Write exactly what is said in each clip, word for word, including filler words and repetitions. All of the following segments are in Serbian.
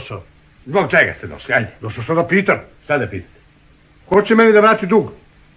došao? Zbog čega ste došli, ajde. Došao sam da pitam. Šta da pitate? Ko će meni da vrati dug?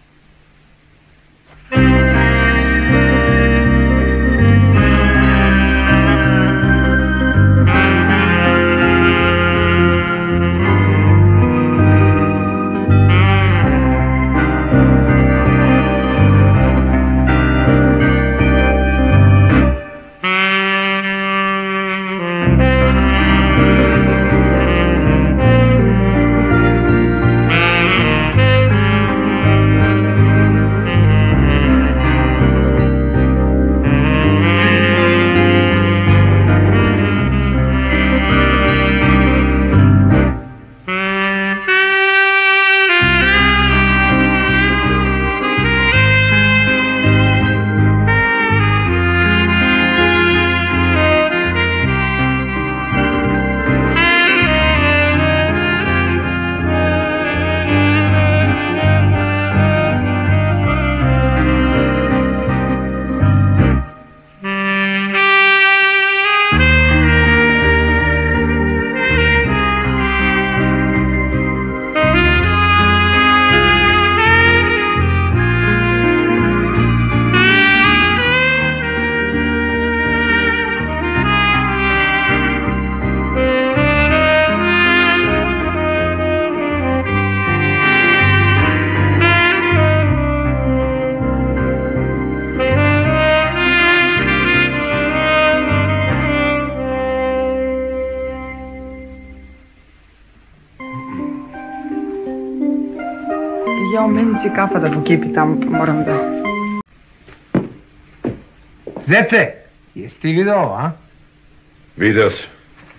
Jao, meni će kafa da pokipi tamo, moram da... Zete, jesi ti video ovo, a? Video sam.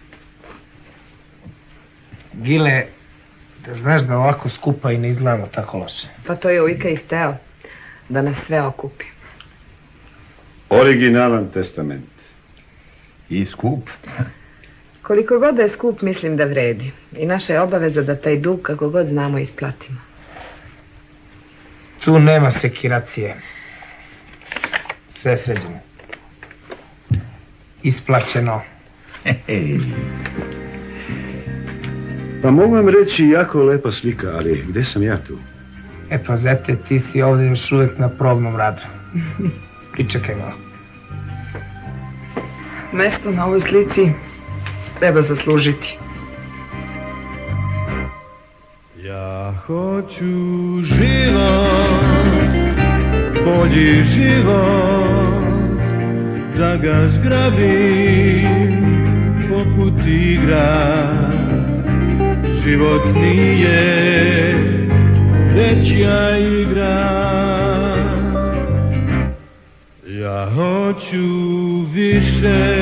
Gile, da znaš da ovako skupa i ne izgledamo tako loše. Pa to je Ujka i hteo, da nas sve okupi. Originalan testament. I skup. Koliko god da je skup, mislim da vredi. I naša je obaveza da taj dug kako god znamo isplatimo. Tu nema sekiracije. Sve sređeno. Isplaćeno. Pa mogu vam reći jako lepa slika, ali gde sam ja tu? E pa, Zete, ti si ovdje još uvijek na probnom radu. Pričekaj malo. Mesto na ovoj slici treba zaslužiti. Ja hoću život, bolji život, da ga zgrabim poput igra. Život nije veća igra. Ja hoću više,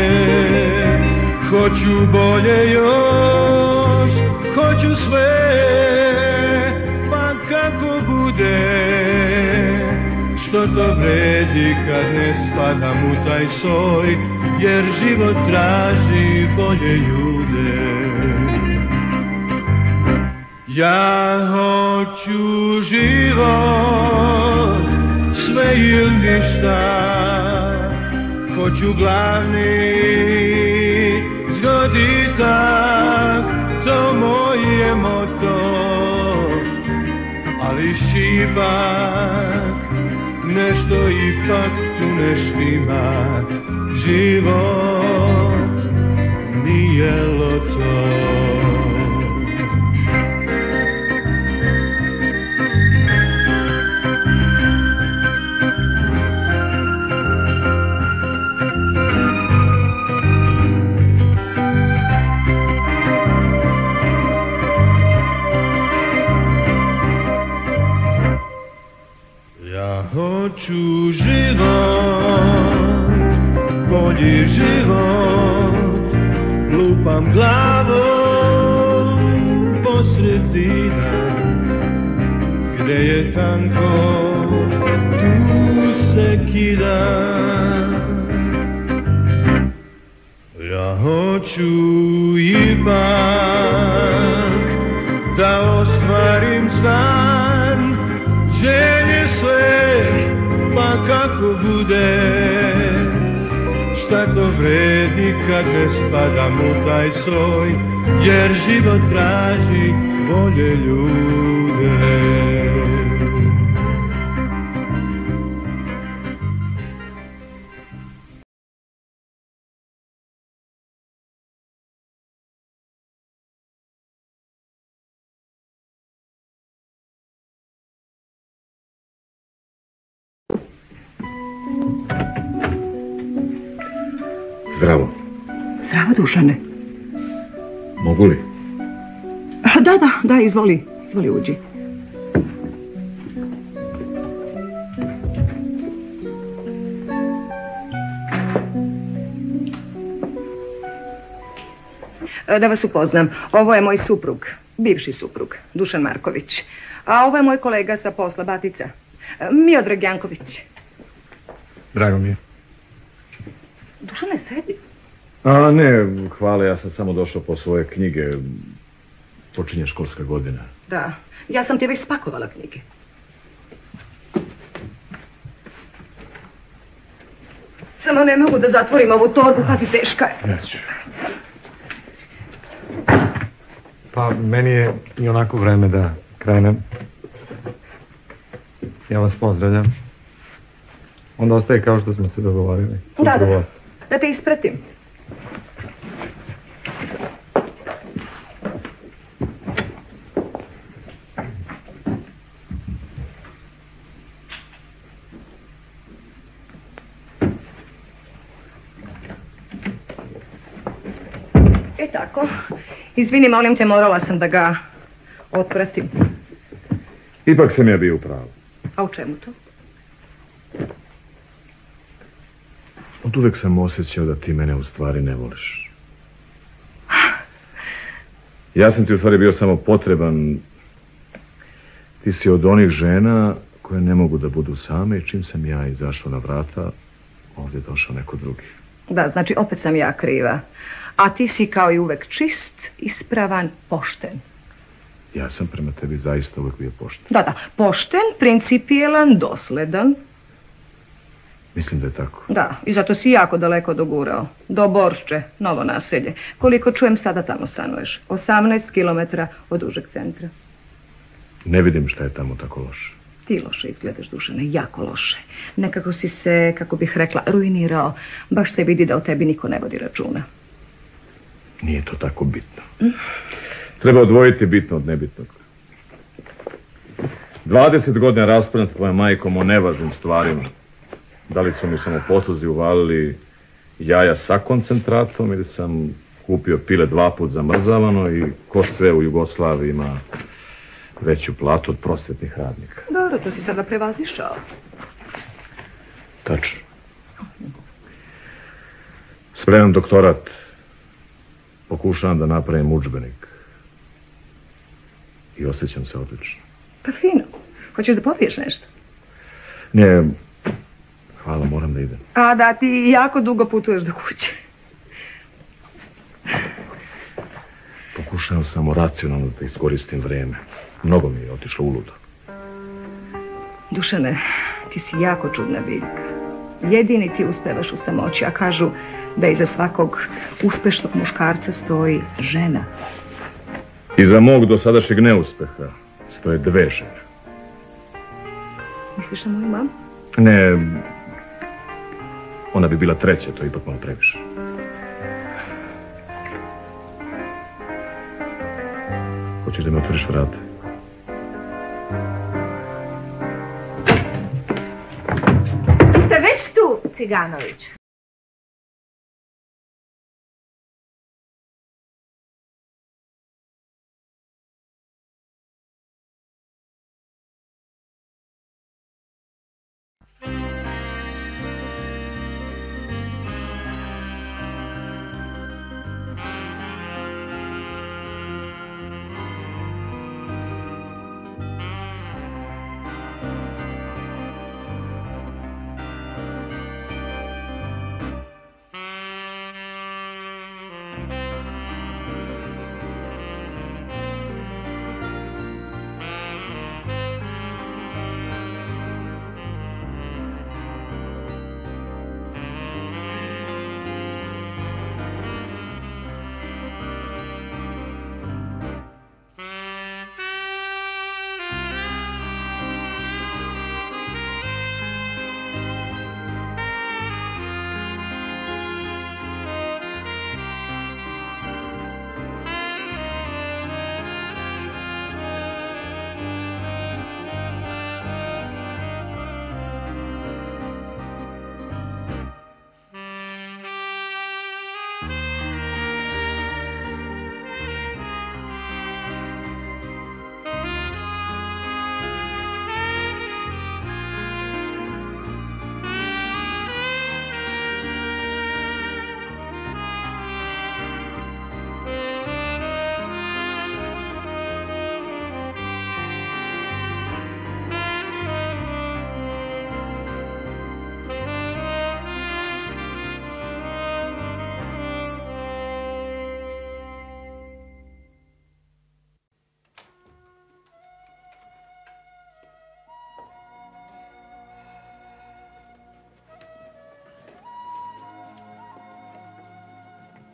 hoću bolje još, hoću sve, pa kako bude, što to vredi kad ne spadam u taj soj, jer život traži bolje ljude. Ja hoću život, sve ili ništa, hoću glavni zgoditak, to moje moto, ali šipak, nešto ipak tu ne štima, život nije loto. Hoću život, bolji život, lupam glavom po sredina, gde je tanko, tu se kida. Ja hoću ipak da ostvarim san, želje sve, pa kako bude, šta to vredi kad ne spadam u taj soj, jer život traži bolje ljude. Zdravo. Zdravo, Dušane. Mogu li? Da, da, da, izvoli, izvoli uđi. Da vas upoznam, ovo je moj suprug, bivši suprug, Dušan Marković. A ovo je moj kolega sa posla, Batica, Miodrag Janković. Drago mi je. Dušane, sedi. A ne, hvala, ja sam samo došao po svoje knjige. Počinje školska godina. Da, ja sam ti već spakovala knjige. Samo ne mogu da zatvorim ovu torbu, pazi, teška je. Ja ću. Pa, meni je i onako vreme da krenem. Ja vas pozdravljam. Onda ostaje kao što smo se dogovorili. Da, da, da te ispratim. E tako, izvini, molim te, morala sam da ga otpratim. Ipak sam ja bio u pravu. A u čemu to? Od uvek sam osjećao da ti mene u stvari ne voliš. Ja sam ti u stvari bio samo potreban. Ti si od onih žena koje ne mogu da budu same i čim sam ja izašao na vrata, ovdje je došao neko drugi. Da, znači opet sam ja kriva. A ti si kao i uvek čist, ispravan, pošten. Ja sam prema tebi zaista uvek bio pošten. Da, da, pošten, principijelan, dosledan. Mislim da je tako. Da, i zato si jako daleko dogurao. Do Boršče, novo naselje. Koliko čujem, sada tamo stanuješ. osamnaest kilometara od užeg centra. Ne vidim šta je tamo tako loše. Ti loše izgledaš, Dušane, jako loše. Nekako si se, kako bih rekla, ruinirao. Baš se vidi da o tebi niko ne vodi računa. Nije to tako bitno. Treba odvojiti bitno od nebitnog. dvadeset godina raspravljam s tvojom majkom o nevažnim stvarima. Da li su mi samo posluzi uvalili jaja sa koncentratom ili sam kupio pile dva put zamrzavano i ko sve u Jugoslaviji ima veću platu od prosvetnih radnika. Dobro, to si sada prevazišao. Tačno. Spremam doktorat. Pokušavam da napravim udžbenik. I osjećam se odlično. Pa fino. Hoćeš da popiješ nešto? Ne, hvala, moram da idem. A da, ti jako dugo putuješ do kuće. Pokušavam samo racionalno da iskoristim vreme. Mnogo mi je otišlo uludo. Dušane, ti si jako čudna biljka. Jedini ti uspevaš u samoći, a kažu da iza svakog uspešnog muškarca stoji žena. Iza mog dosadašnjeg neuspeha stoje dve žene. Misliš na moju mamu? Ne, ona bi bila treća, to je ipak malo previše. Hoćeš da mi otvoriš vrata? Vi ste već tu, Ciganović.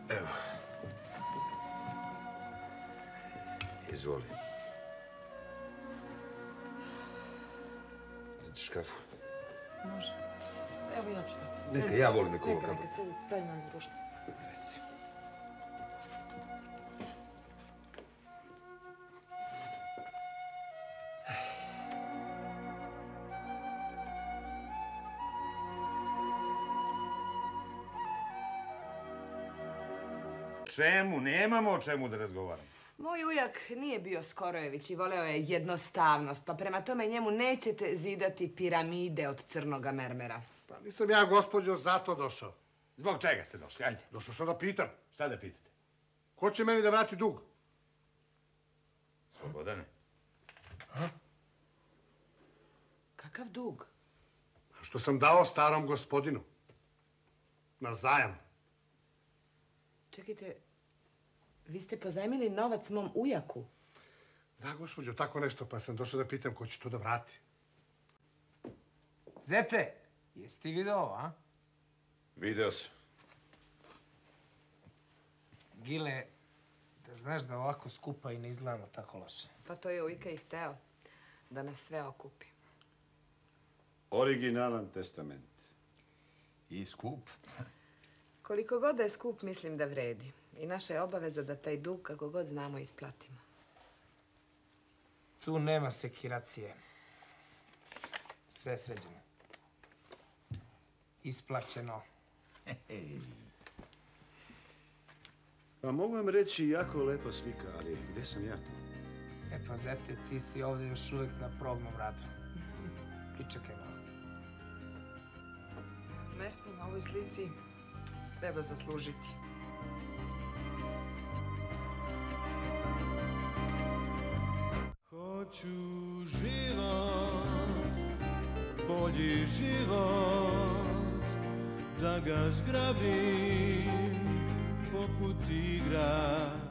Evo. Izvoli. Hoćeš kafu? Može. Evo ja ću tati. Neka, ja volim nekoga kafu. Neka, neka, sedite, pravi nam društvo. Čemu? Nemamo o čemu da razgovaramo. Moj ujak nije bio Skorojević i voleo je jednostavnost, pa prema tome njemu nećete zidati piramide od crnoga mermera. Pa nisam ja, gospođo, zato došao. Zbog čega ste došli? Ajde. Došao sam da pitam. Šta da pitate? Ko će meni da vrati dug? Slobodane. A? Kakav dug? Što sam dao starom gospodinu. Na zajam. Čekajte, vi ste pozajmili novac mom ujaku? Da, gospođo, tako nešto, pa sam došao da pitam ko će to da vrati. Zete, jesi ti video ovo, a? Video sam. Gile, da znaš da ovako skupa i ne izgledamo tako loše. Pa to je ujka i hteo, da nas sve okupi. Originalan testament. I skup. Koliko god da je skup, mislim da vredi. I naša je obaveza da taj dug, kako god znamo, isplatimo. Tu nema sekiracije. Sve je sređeno. Isplaćeno. Pa mogu vam reći jako lepa slika, ali gde sam ja tu? E pa, Zete, ti si ovdje još uvijek na probnom radu. Pričekaj malo. Mesto na ovoj slici treba zaslužiti. Hoću život, bolji život, da ga zgrabim poput igra.